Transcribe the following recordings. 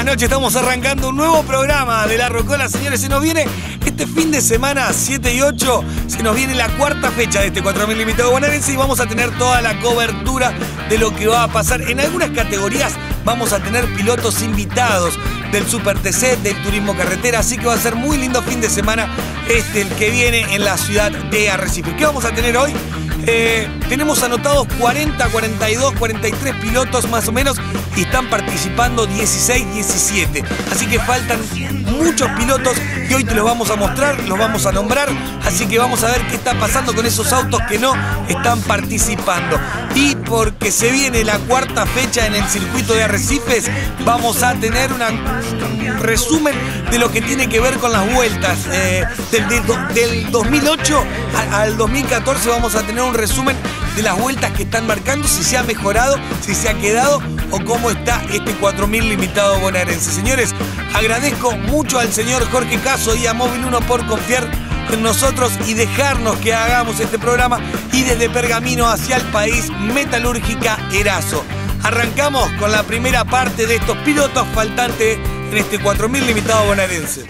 noche estamos arrancando un nuevo programa de La Rocola, señores. Se nos viene este fin de semana, 7 y 8, se nos viene la cuarta fecha de este 4000 limitado bonaerense y vamos a tener toda la cobertura de lo que va a pasar. En algunas categorías vamos a tener pilotos invitados del Super TC, del Turismo Carretera, así que va a ser muy lindo fin de semana el que viene en la ciudad de Arrecife. ¿Qué vamos a tener hoy? Tenemos anotados 40, 42, 43 pilotos más o menos y están participando 16, 17. Así que faltan muchos pilotos y hoy te los vamos a mostrar, los vamos a nombrar. Así que vamos a ver qué está pasando con esos autos que no están participando. Y porque se viene la cuarta fecha en el circuito de Arrecifes, vamos a tener un resumen de lo que tiene que ver con las vueltas. Del 2008 al 2014 vamos a tener un resumen de las vueltas que están marcando, si se ha mejorado, si se ha quedado o cómo está este 4000 limitado bonaerense. Señores, agradezco mucho al señor Jorge Caso y a Móvil 1 por confiar en nosotros y dejarnos que hagamos este programa. Y desde Pergamino hacia el país, Metalúrgica Erazo. Arrancamos con la primera parte de estos pilotos faltantes en este 4000 limitado bonaerense.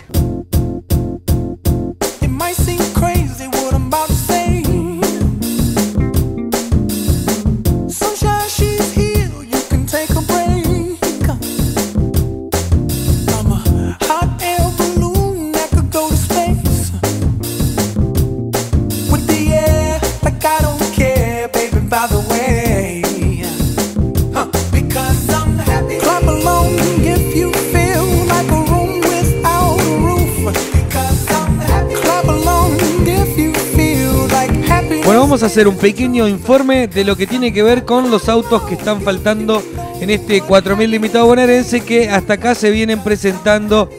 Bueno, vamos a hacer un pequeño informe de lo que tiene que ver con los autos que están faltando en este 4000 limitado bonaerense, que hasta acá se vienen presentando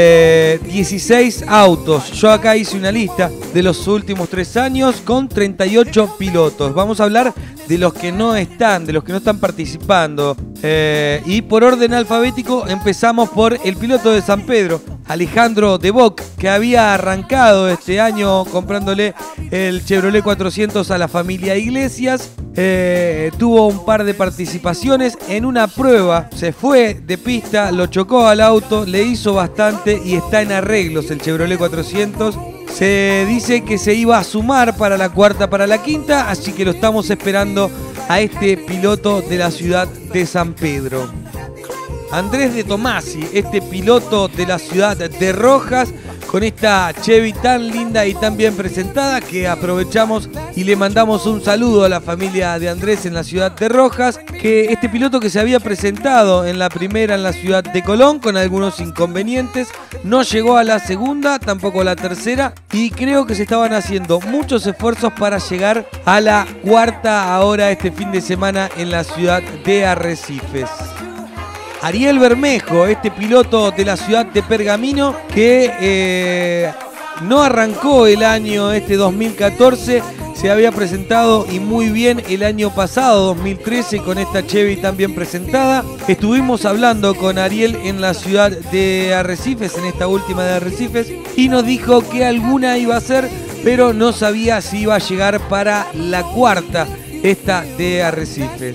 16 autos. Yo acá hice una lista de los últimos 3 años con 38 pilotos. Vamos a hablar de los que no están, de los que no están participando. Y por orden alfabético empezamos por el piloto de San Pedro, Alejandro De Bock, que había arrancado este año comprándole el Chevrolet 400 a la familia Iglesias. Tuvo un par de participaciones en una prueba, se fue de pista, lo chocó al auto, le hizo bastante y está en arreglos el Chevrolet 400. Se dice que se iba a sumar para la cuarta, para la quinta, así que lo estamos esperando a este piloto de la ciudad de San Pedro. Andrés de Tomasi, este piloto de la ciudad de Rojas, con esta Chevy tan linda y tan bien presentada, que aprovechamos y le mandamos un saludo a la familia de Andrés en la ciudad de Rojas, que este piloto que se había presentado en la primera en la ciudad de Colón con algunos inconvenientes, no llegó a la segunda, tampoco a la tercera, y creo que se estaban haciendo muchos esfuerzos para llegar a la cuarta ahora este fin de semana en la ciudad de Arrecifes. Ariel Bermejo, este piloto de la ciudad de Pergamino, que no arrancó el año 2014, se había presentado y muy bien el año pasado, 2013, con esta Chevy tan bien presentada. Estuvimos hablando con Ariel en la ciudad de Arrecifes, en esta última de Arrecifes, y nos dijo que alguna iba a ser, pero no sabía si iba a llegar para la cuarta, esta de Arrecifes.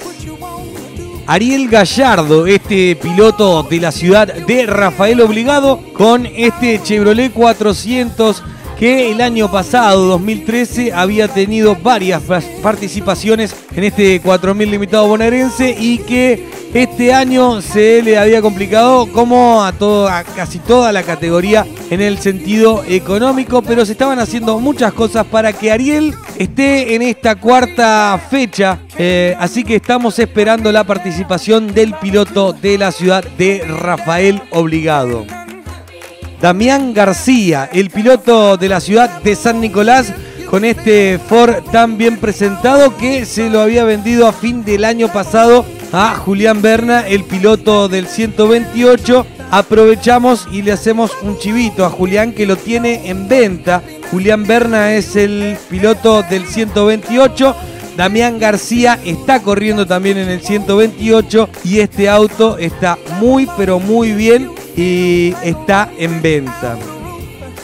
Ariel Gallardo, este piloto de la ciudad de Rafael Obligado, con este Chevrolet 400 que el año pasado, 2013, había tenido varias participaciones en este 4000 limitado bonaerense y que este año se le había complicado como a casi toda la categoría en el sentido económico, pero se estaban haciendo muchas cosas para que Ariel esté en esta cuarta fecha, así que estamos esperando la participación del piloto de la ciudad de Rafael Obligado. Damián García, el piloto de la ciudad de San Nicolás, con este Ford tan bien presentado que se lo había vendido a fin del año pasado a Julián Berna, el piloto del 128. Aprovechamos y le hacemos un chivito a Julián, que lo tiene en venta. Julián Berna es el piloto del 128. Damián García está corriendo también en el 128 y este auto está muy pero muy bien y está en venta.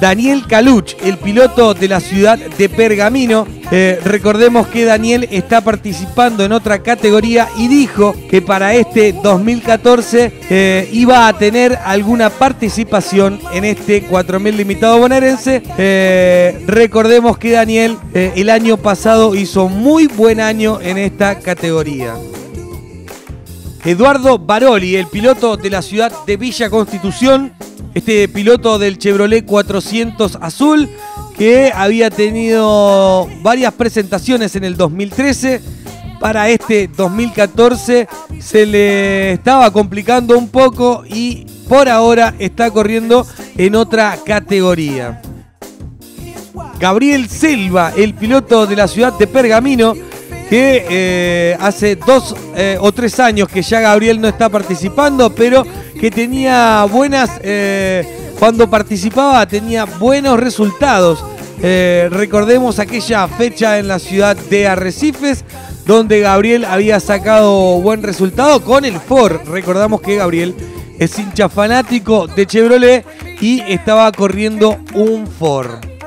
Daniel Kaluch, el piloto de la ciudad de Pergamino. Recordemos que Daniel está participando en otra categoría y dijo que para este 2014 iba a tener alguna participación en este 4000 limitado bonaerense. Recordemos que Daniel el año pasado hizo muy buen año en esta categoría. Eduardo Baroli, el piloto de la ciudad de Villa Constitución, este piloto del Chevrolet 400 azul, que había tenido varias presentaciones en el 2013. Para este 2014 se le estaba complicando un poco y por ahora está corriendo en otra categoría. Gabriel Selva, el piloto de la ciudad de Pergamino, que hace 2 o 3 años que ya Gabriel no está participando, pero que tenía buenas, cuando participaba tenía buenos resultados. Recordemos aquella fecha en la ciudad de Arrecifes, donde Gabriel había sacado buen resultado con el Ford. Recordamos que Gabriel es hincha fanático de Chevrolet y estaba corriendo un Ford.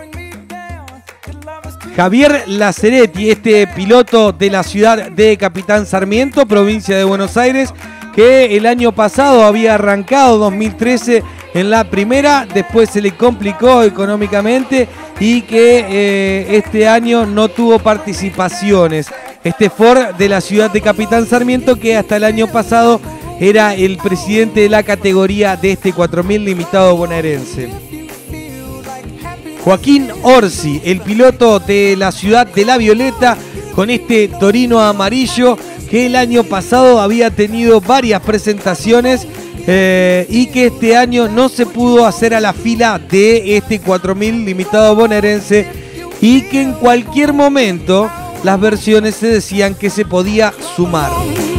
Javier Laceretti, este piloto de la ciudad de Capitán Sarmiento, provincia de Buenos Aires, que el año pasado había arrancado 2013 en la primera, después se le complicó económicamente y que este año no tuvo participaciones. Este Ford de la ciudad de Capitán Sarmiento, que hasta el año pasado era el presidente de la categoría de este 4000 limitado bonaerense. Joaquín Orsi, el piloto de la ciudad de La Violeta, con este Torino amarillo, que el año pasado había tenido varias presentaciones y que este año no se pudo hacer a la fila de este 4000 limitado bonaerense, y que en cualquier momento las versiones se decían que se podía sumar.